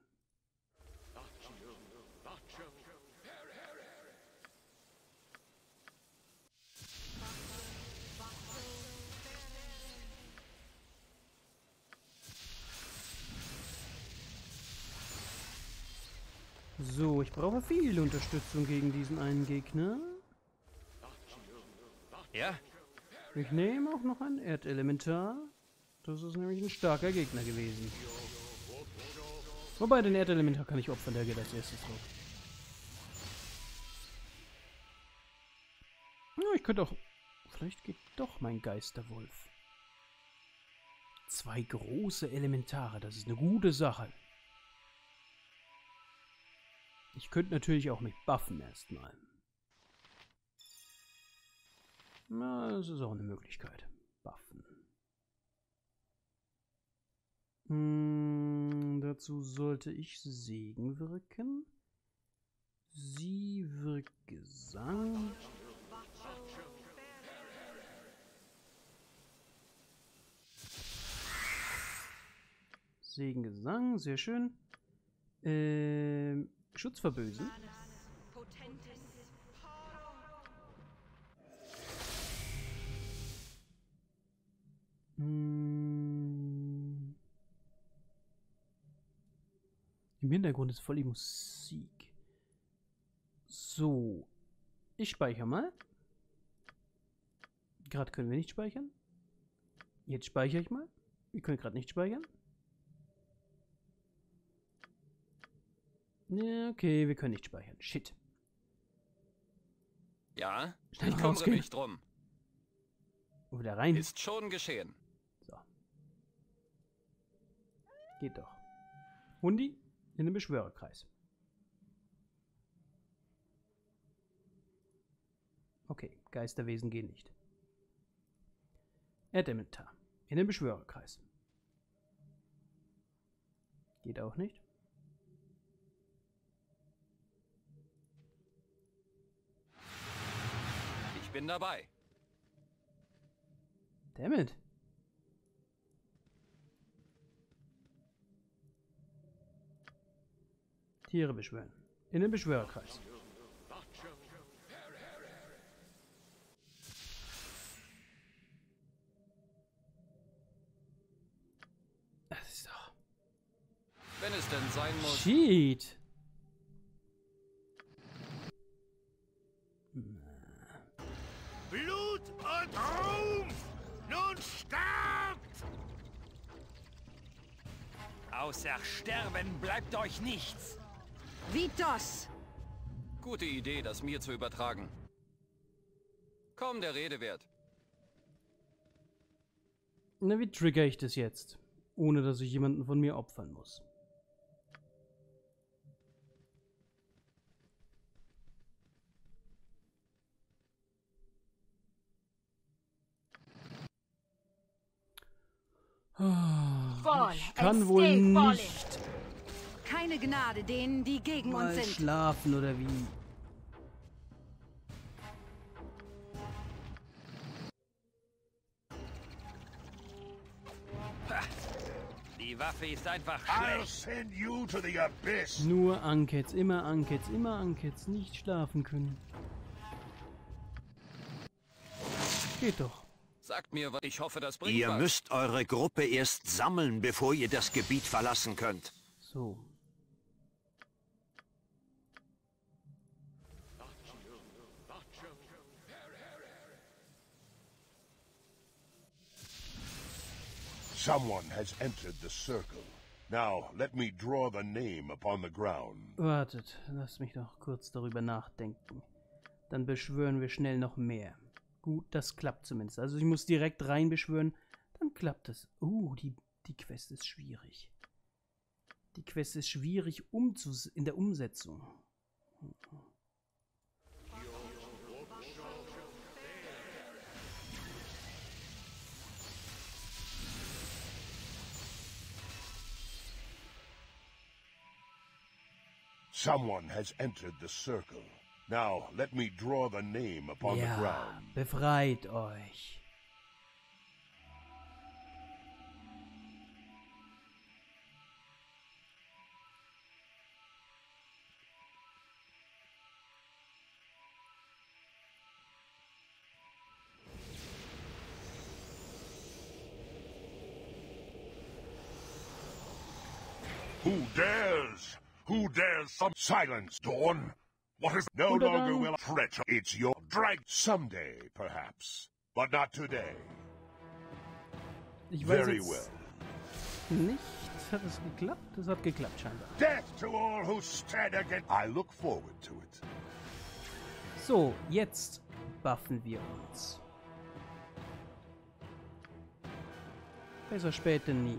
So, ich brauche viel Unterstützung gegen diesen einen Gegner. Ja? Ich nehme auch noch ein Erdelementar. Das ist nämlich ein starker Gegner gewesen. Wobei, den Erdelementar kann ich opfern, der geht als erstes drauf. Ja, ich könnte auch... Vielleicht geht doch mein Geisterwolf. 2 große Elementare, das ist eine gute Sache. Ich könnte natürlich auch mich buffen erstmal. Na, das ist auch eine Möglichkeit. Buffen. Dazu sollte ich Segen wirken. Sie wirkt Gesang. Segen Gesang, sehr schön. Schutz vor Bösen. Im Hintergrund ist voll die Musik. So. Ich speichere mal. Gerade können wir nicht speichern. Jetzt speichere ich mal. Wir können gerade nicht speichern. Ja, okay, wir können nicht speichern. Shit. Ja, Schnell ich kümmere rausgehen. mich drum. Und wieder rein. Ist schon geschehen. So. Geht doch. Hundi in den Beschwörerkreis. Okay, Geisterwesen gehen nicht. Erdementar in den Beschwörerkreis. Geht auch nicht. Ich bin dabei. Dammit. Tiere beschwören. In den Beschwörerkreis. Das ist doch... Wenn es denn sein muss. Shit. Blut und Ruhm! Nun sterbt! Außer Sterben bleibt euch nichts. Vitos! Gute Idee, das mir zu übertragen. Kaum der Rede wert. Na, wie trigger ich das jetzt? Ohne, dass ich jemanden von mir opfern muss. Ich kann wohl nicht Keine Gnade denen, die gegen mal uns sind. schlafen, oder wie? Die Waffe ist einfach I'll schlecht. send you to the abyss. Nur Ankets, immer Ankets, immer Ankets, nicht schlafen können. Geht doch. Sagt mir, was ich hoffe, das bringt Ihr was. müsst eure Gruppe erst sammeln, bevor ihr das Gebiet verlassen könnt. So. Someone has entered the circle. Now, let me draw the name upon the ground. Wartet, lasst mich doch kurz darüber nachdenken. Dann beschwören wir schnell noch mehr. Gut, das klappt zumindest. Also ich muss direkt rein beschwören, dann klappt es. Die Quest ist schwierig. Die Quest ist schwierig in der Umsetzung. Someone has entered the circle. Now, let me draw the name upon the ground. Befreit euch. Who dares? Who dares some silence, Dawn? What is no longer will threat? It's your drag someday, perhaps, but not today. Ich weiß Very jetzt well. nicht, hat es geklappt? Das hat geklappt scheinbar. Death to all who stand against. I look forward to it. So, jetzt buffen wir uns. Besser spät denn nie.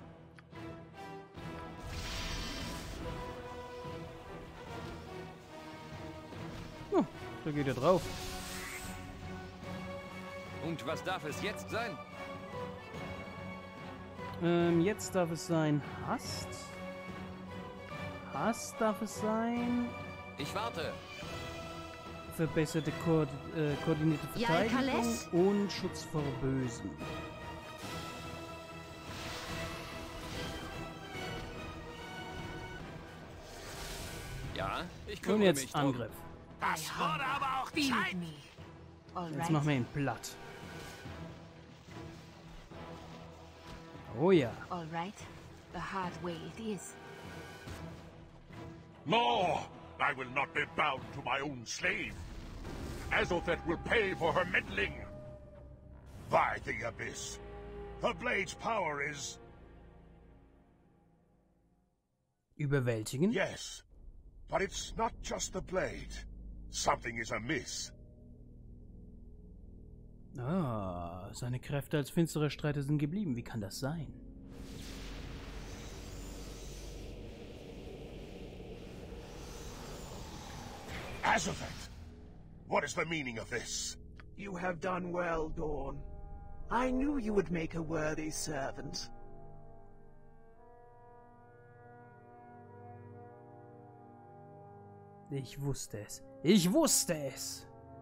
Oh, da geht er drauf. Und was darf es jetzt sein? Jetzt darf es sein Hast. Hass darf es sein. Ich warte. Verbesserte koordinierte Verteidigung und Schutz vor Bösen. Ja, ich kümmere Und jetzt mich drum. Angriff. Das wurde aber auch Zeit. Jetzt machen wir ihn platt. Oh ja. All right. The hard way it is. More! I will not be bound to my own slave. Azothet will pay for her meddling. By the Abyss. The blade's power is... Überwältigen? Yes. But it's not just the blade. Something is amiss. Ah, seine Kräfte als finsterer Streiter sind geblieben. Wie kann das sein? Azothet! What is the meaning of this? You have done well, Dawn. I knew you would make a worthy servant. Ich wusste es. Ich wusste es!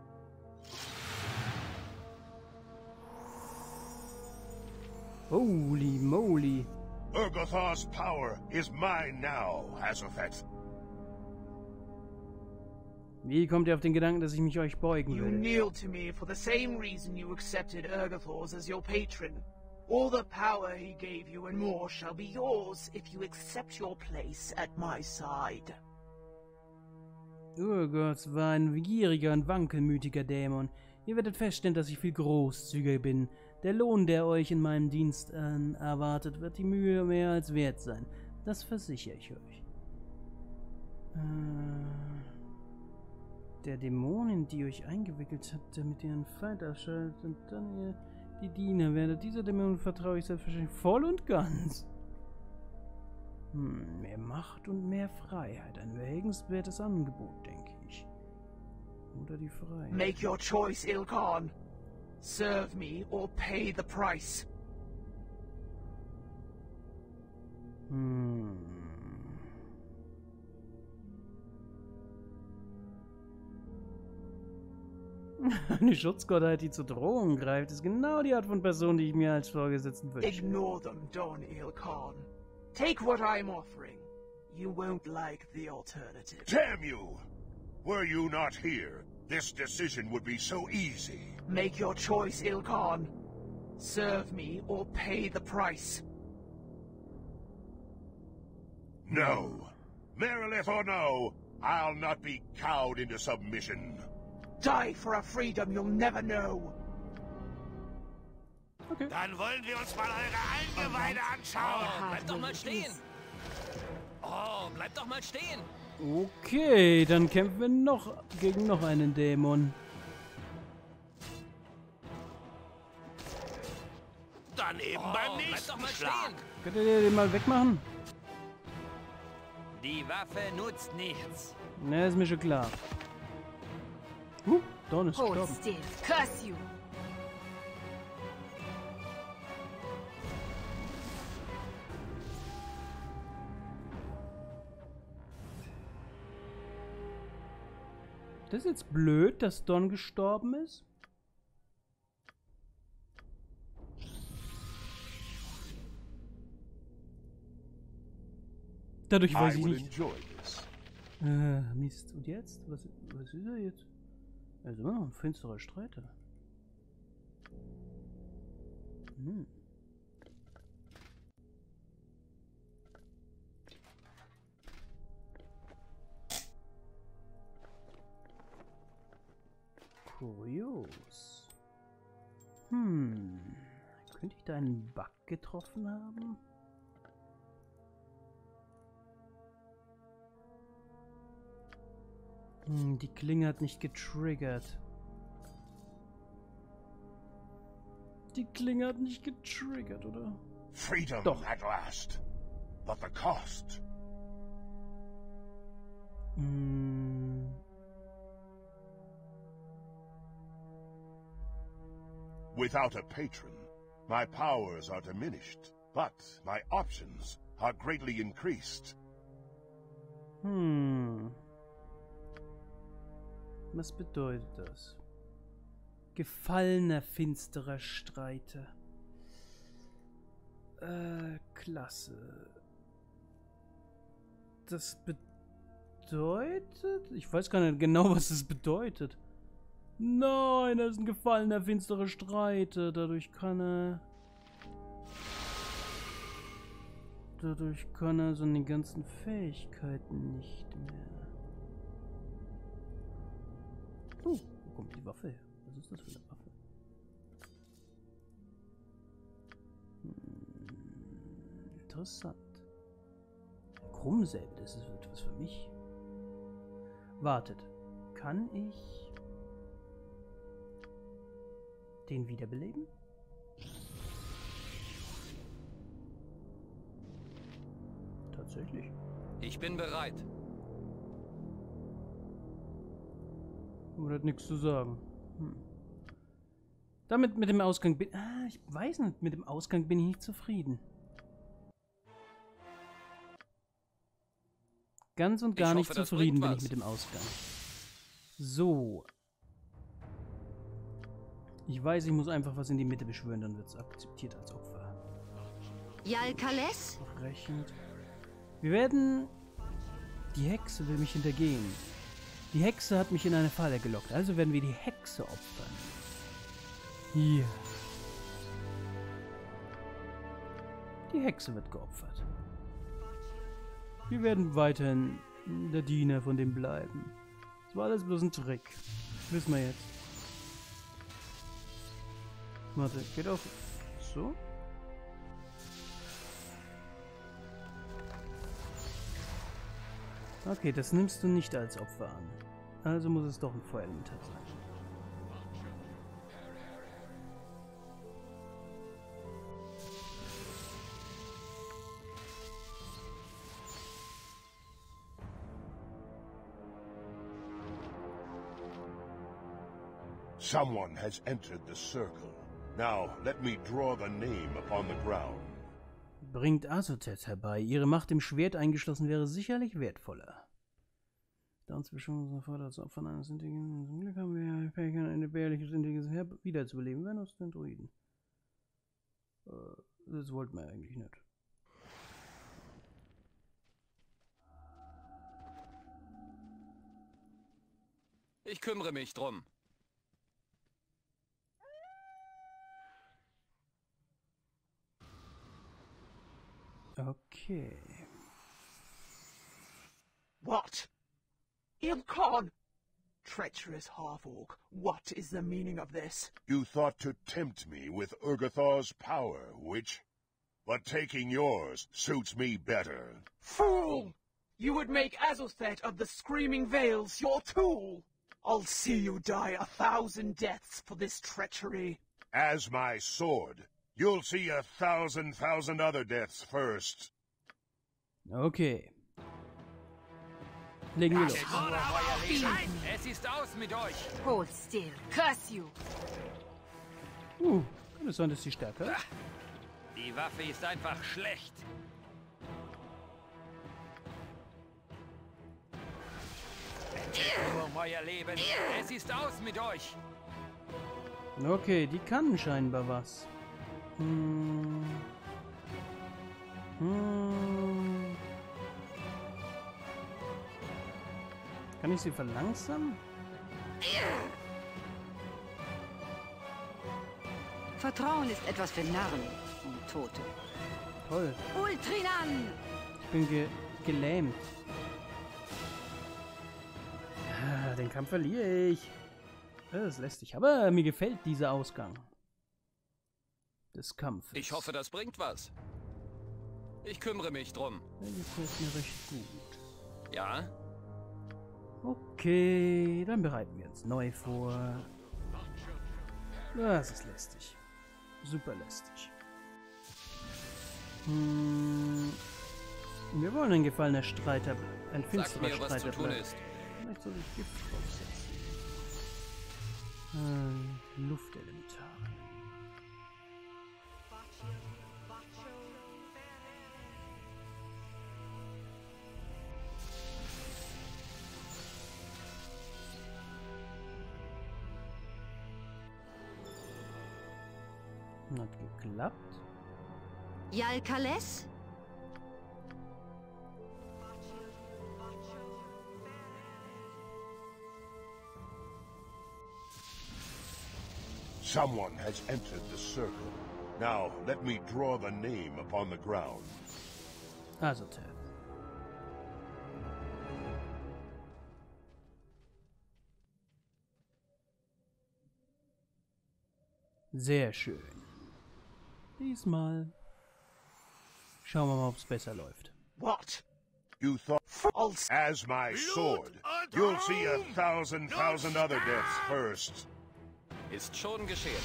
Holy moly! Urgothar's power is mine now, Azothet. Wie kommt ihr auf den Gedanken, dass ich mich euch beugen You will? kneel to me for the same reason you accepted Urgothor's as your patron. All the power he gave you and more shall be yours if you accept your place at my side. Urgoth war ein gieriger und wankelmütiger Dämon. Ihr werdet feststellen, dass ich viel großzügiger bin. Der Lohn, der euch in meinem Dienst erwartet, wird die Mühe mehr als wert sein. Das versichere ich euch. Der Dämonin, die euch eingewickelt hat, damit ihr einen Feind erschaltet und dann ihr die Diener werdet. Dieser Dämonin vertraue ich selbstverständlich voll und ganz. Mehr Macht und mehr Freiheit. Ein erwägenswertes Angebot, denke ich. Oder die Freiheit. Make your choice, Ilkhan. Serve me or pay the price. Eine Schutzgottheit, die zur Drohung greift, ist genau die Art von Person, die ich mir als Vorgesetzten wünsche. Ignore them, Don Ilkhan. Take what I'm offering. You won't like the alternative. Damn you! Were you not here, this decision would be so easy. Make your choice, Ilkhan. Serve me or pay the price. No. Merilith or no, I'll not be cowed into submission. Die for a freedom you'll never know. Okay. Dann wollen wir uns mal eure Eingeweide anschauen. Oh, bleib doch mal stehen. Oh, bleib doch mal stehen. Okay, dann kämpfen wir gegen noch einen Dämon. Dann eben beim nächsten Schlag. Könnt ihr den mal wegmachen? Die Waffe nutzt nichts. Ne, ist mir schon klar. Dawn ist gestorben. Hold still. Curse you. Das ist jetzt blöd, dass Dawn gestorben ist. Dadurch weiß ich nicht. Mist. Und jetzt? Was ist er jetzt? Er ist immer noch ein finsterer Streiter. Kurios. Könnte ich da einen Bug getroffen haben? Die Klinge hat nicht getriggert. Die Klinge hat nicht getriggert, oder? Freedom Doch. at last. But the cost. Without a patron, my powers are diminished, but my options are greatly increased. Was bedeutet das? Gefallener finsterer Streiter. Klasse. Das bedeutet? Ich weiß gar nicht genau, was das bedeutet. Nein, er ist ein gefallener finsterer Streiter. Dadurch kann er seine ganzen Fähigkeiten nicht mehr. Oh, wo kommt die Waffe her? Was ist das für eine Waffe? Interessant. Krummsäbel, das ist etwas für mich. Wartet. Kann ich den wiederbeleben? Tatsächlich. Ich bin bereit. Man hat nichts zu sagen. Damit mit dem Ausgang bin... ich weiß nicht, mit dem Ausgang bin ich nicht zufrieden. Ganz und gar nicht zufrieden bin ich mit dem Ausgang. So. Ich weiß, ich muss einfach was in die Mitte beschwören, dann wird es akzeptiert als Opfer. Jalkales? Brechend. Wir werden... Die Hexe will mich hintergehen. Die Hexe hat mich in eine Falle gelockt, also werden wir die Hexe opfern. Hier. Die Hexe wird geopfert. Wir werden weiterhin der Diener von dem bleiben. Das war alles bloß ein Trick. Wissen wir jetzt. Warte, geht auch so? Okay, das nimmst du nicht als Opfer an. Also muss es doch ein Feuerelementar sein. Someone has entered the circle. Now, let me draw the name upon the ground. Bringt Azoteth herbei. Ihre Macht im Schwert eingeschlossen wäre sicherlich wertvoller. Da uns bestimmt sofort als Opfer eines Intelligenzen. Zum Glück haben wir Fähigkeit, eine bärliche Intelligenz wiederzubeleben. Wenn aus den Druiden. Das wollten wir eigentlich nicht. Ich kümmere mich drum. Okay. What? Ilkhan! Treacherous half-orc, what is the meaning of this? You thought to tempt me with Urgathar's power, witch? But taking yours suits me better. Fool! You would make Azothet of the Screaming Vales your tool! I'll see you die 1,000 deaths for this treachery. As my sword, you'll see 1,000 other deaths first. Okay. Legen wir los. Es ist aus mit euch. Hold still. Curse you. Kann es sein, dass sie stärker ist? Die Waffe ist einfach schlecht. Nur um euer Leben. Es ist aus mit euch. Okay, die kann scheinbar was. Kann ich sie verlangsamen? Vertrauen ist etwas für Narren und Tote. Toll. Ultrinan! Ich bin gelähmt. Den Kampf verliere ich. Das ist lästig. Aber mir gefällt dieser Ausgang des Kampfes. Ich hoffe, das bringt was. Ich kümmere mich drum. Der gefällt mir recht gut. Ja? Okay, dann bereiten wir uns neu vor. Das ist lästig. Super lästig. Wir wollen ein gefallener Streiter, ein finsterer Streiter Streiter was zu tun bleiben. ist. Vielleicht soll ich Gift draufsetzen. Luftelementare. Hat geklappt. Jalkales? Someone has entered the circle. Now, let me draw the name upon the ground. Azoteth. Sehr schön. Diesmal schauen wir mal, ob es besser läuft. What? You thought as my sword. You'll see 1,000 other deaths first. Ist schon geschehen.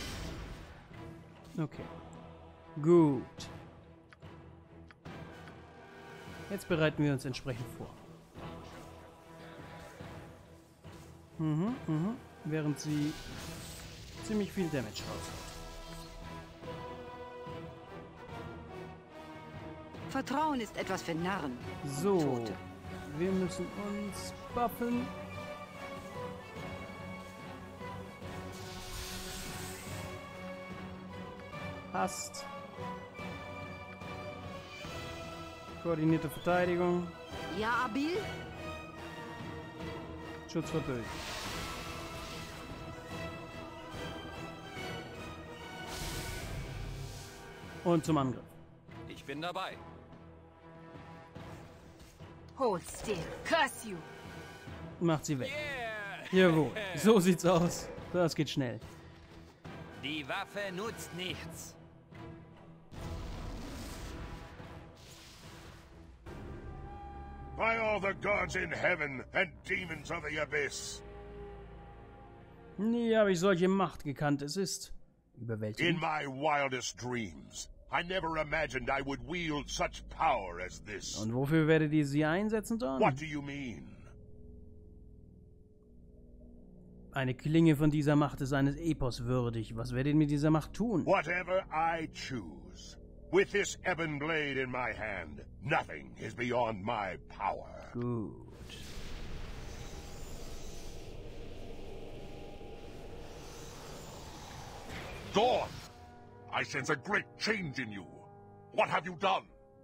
Okay. Gut. Jetzt bereiten wir uns entsprechend vor. Während sie ziemlich viel Damage raushaut. Vertrauen ist etwas für Narren. So, Tote. Wir müssen uns buffen. Passt. Koordinierte Verteidigung. Ja, Abil? Schutz vor Böse. Und zum Angriff. Ich bin dabei. Hold still. Curse you. Macht sie weg. Yeah. Jawohl. So sieht's aus. Das geht schnell. Die Waffe nutzt nichts. By all the gods in heaven and demons of the abyss. Nie habe ich solche Macht gekannt. Es ist überwältigend. In my wildest dreams, I never imagined I would wield such power as this. Und wofür werdet ihr sie einsetzen, Don? What do you mean? Eine Klinge von dieser Macht ist eines Epos würdig. Was werdet ihr mit dieser Macht tun? Whatever I choose. With this ebon blade in my hand, nothing is beyond my power. Gut. Dawn! I sense a great change in you. What have you done?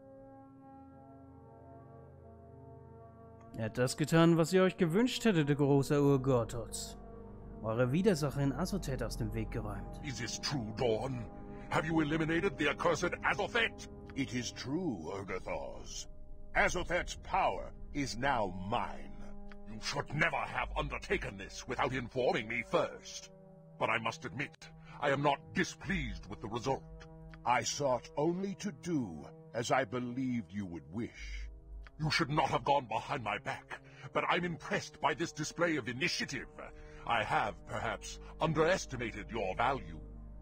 Er hat das getan, was ihr euch gewünscht hättet, großer Urgottots. Eure Widersacher in Azothet aus dem Weg geräumt. Is this true, Dawn? Have you eliminated the accursed Azothet? It is true, Urgothos. Azothet's power is now mine. You should never have undertaken this without informing me first. But I must admit, I am not displeased with the result. I sought only to do as I believed you would wish. You should not have gone behind my back, but I'm impressed by this display of initiative. I have, perhaps, underestimated your value.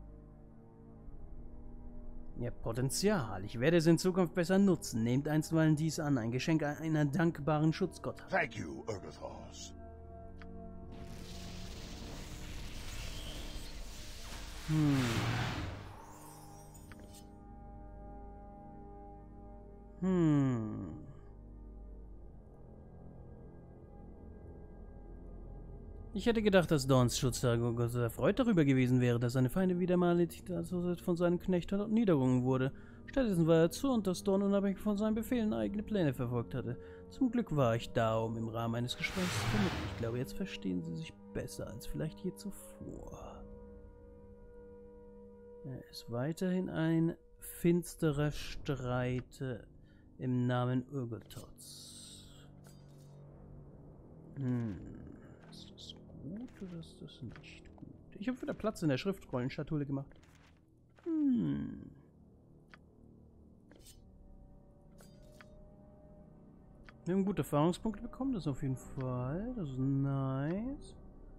Ihr habt Potenzial. Ich werde es in Zukunft besser nutzen. Nehmt einstweilen dies an, ein Geschenk einer dankbaren Schutzgottheit. Thank you, Urgothos. Ich hätte gedacht, dass Dawns Schutztag erfreut darüber gewesen wäre, dass seine Feinde wieder mal von seinen Knechten niedergerungen wurde. Stattdessen war er erzürnt, dass Dawn unabhängig von seinen Befehlen eigene Pläne verfolgt hatte. Zum Glück war ich da, um im Rahmen eines Gesprächs zu vermitteln. Ich glaube, jetzt verstehen sie sich besser als vielleicht je zuvor. Er ist weiterhin ein finsterer Streiter im Namen Urgothos. Ist das gut oder ist das nicht gut? Ich habe wieder Platz in der Schriftrollenschatulle gemacht. Wir haben gute Erfahrungspunkte bekommen, das auf jeden Fall. Das ist nice.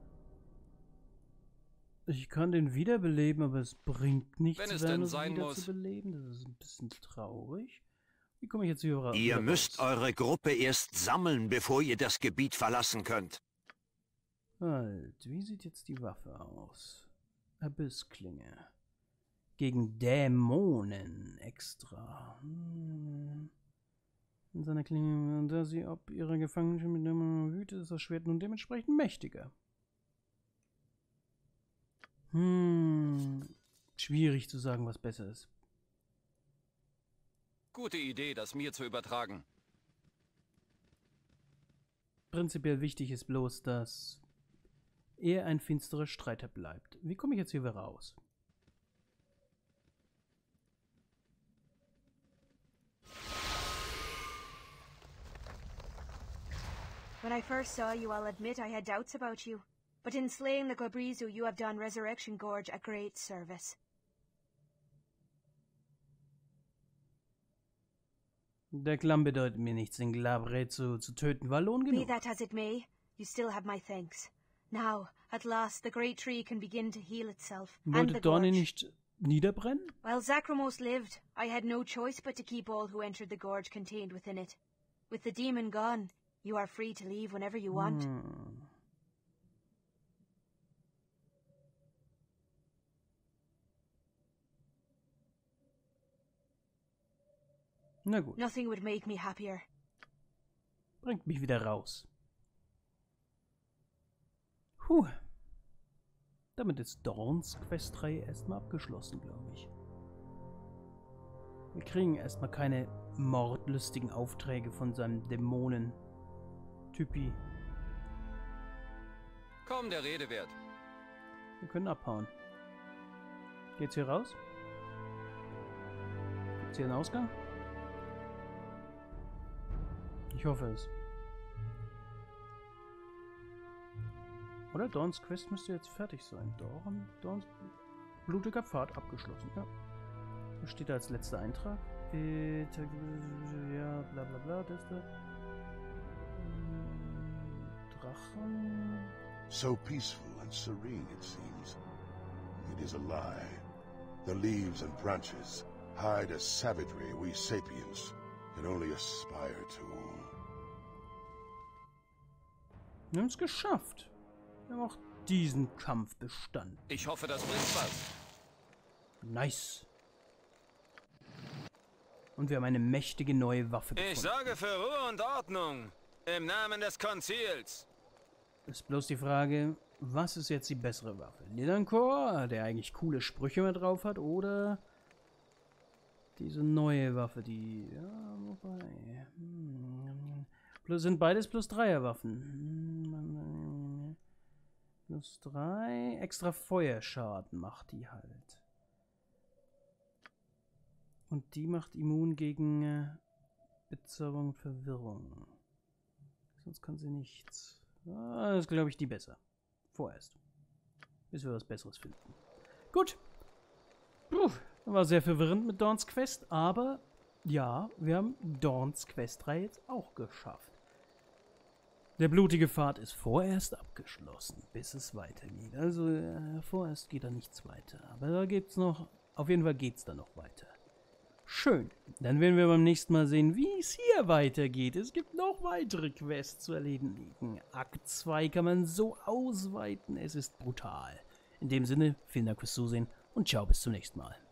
Ich kann den wiederbeleben, aber es bringt nichts, wenn es denn sein wieder muss. Zu beleben. Das ist ein bisschen traurig. Wie komme ich jetzt hier raus? Ihr müsst eure Gruppe erst sammeln, bevor ihr das Gebiet verlassen könnt. Halt, wie sieht jetzt die Waffe aus? Abyssklinge. Gegen Dämonen extra. In seiner Klinge, da sie ob ihrer Gefangenschaft mit Dämonen wütet, ist das Schwert nun dementsprechend mächtiger. Schwierig zu sagen, was besser ist. Gute Idee, das mir zu übertragen. Prinzipiell wichtig ist bloß, dass er ein finsterer Streiter bleibt. Wie komme ich jetzt hier wieder raus? When I first saw you, I'll admit I had doubts about you. But in slaying the Gobrizu, you have done Resurrection Gorge a great service. Der Klamm bedeutet mir nichts, den Glabre zu töten, war Lohn genug. Be that as it may, you still have my thanks. Now, at last, the great tree can begin to heal itself. Wollte Dorne nicht niederbrennen? While Zachromos lived, I had no choice but to keep all who entered the gorge contained within it. With the demon gone, you are free to leave whenever you want. Na gut. Nothing would make me happier. Bringt mich wieder raus. Puh. Damit ist Dorns Questreihe erstmal abgeschlossen, glaube ich. Wir kriegen erstmal keine mordlustigen Aufträge von seinem Dämonen-Typi. Komm, der Rede wert. Wir können abhauen. Geht's hier raus? Gibt's hier einen Ausgang? Ich hoffe es. Oder? Dorns Quest müsste jetzt fertig sein. Dorns blutiger Pfad abgeschlossen. Ja. Was steht da als letzter Eintrag? Ja, bla bla bla, das da. Drachen. So peaceful and serene it seems. It is a lie. The leaves and branches hide a savagery we sapiens can only aspire to. Wir haben es geschafft. Wir haben auch diesen Kampf bestanden. Ich hoffe, das bringt was. Nice. Und wir haben eine mächtige neue Waffe gefunden. Ich sorge für Ruhe und Ordnung. Im Namen des Konzils. Ist bloß die Frage, was ist jetzt die bessere Waffe? Nidankor, der eigentlich coole Sprüche mehr drauf hat, oder diese neue Waffe, die... Ja, wobei... Sind beides +3er Waffen. +3. Extra Feuerschaden macht die halt. Und die macht immun gegen Bezauberung und Verwirrung. Sonst kann sie nichts. Das ist, glaube ich, die besser. Vorerst. Bis wir was Besseres finden. Gut. War sehr verwirrend mit Dorns Quest, aber ja, wir haben Dorns Quest 3 jetzt auch geschafft. Der blutige Pfad ist vorerst abgeschlossen, bis es weitergeht. Also vorerst geht da nichts weiter. Aber da geht's noch, auf jeden Fall geht's da noch weiter. Schön. Dann werden wir beim nächsten Mal sehen, wie es hier weitergeht. Es gibt noch weitere Quests zu erledigen. Akt 2 kann man so ausweiten, es ist brutal. In dem Sinne, vielen Dank fürs Zusehen und ciao, bis zum nächsten Mal.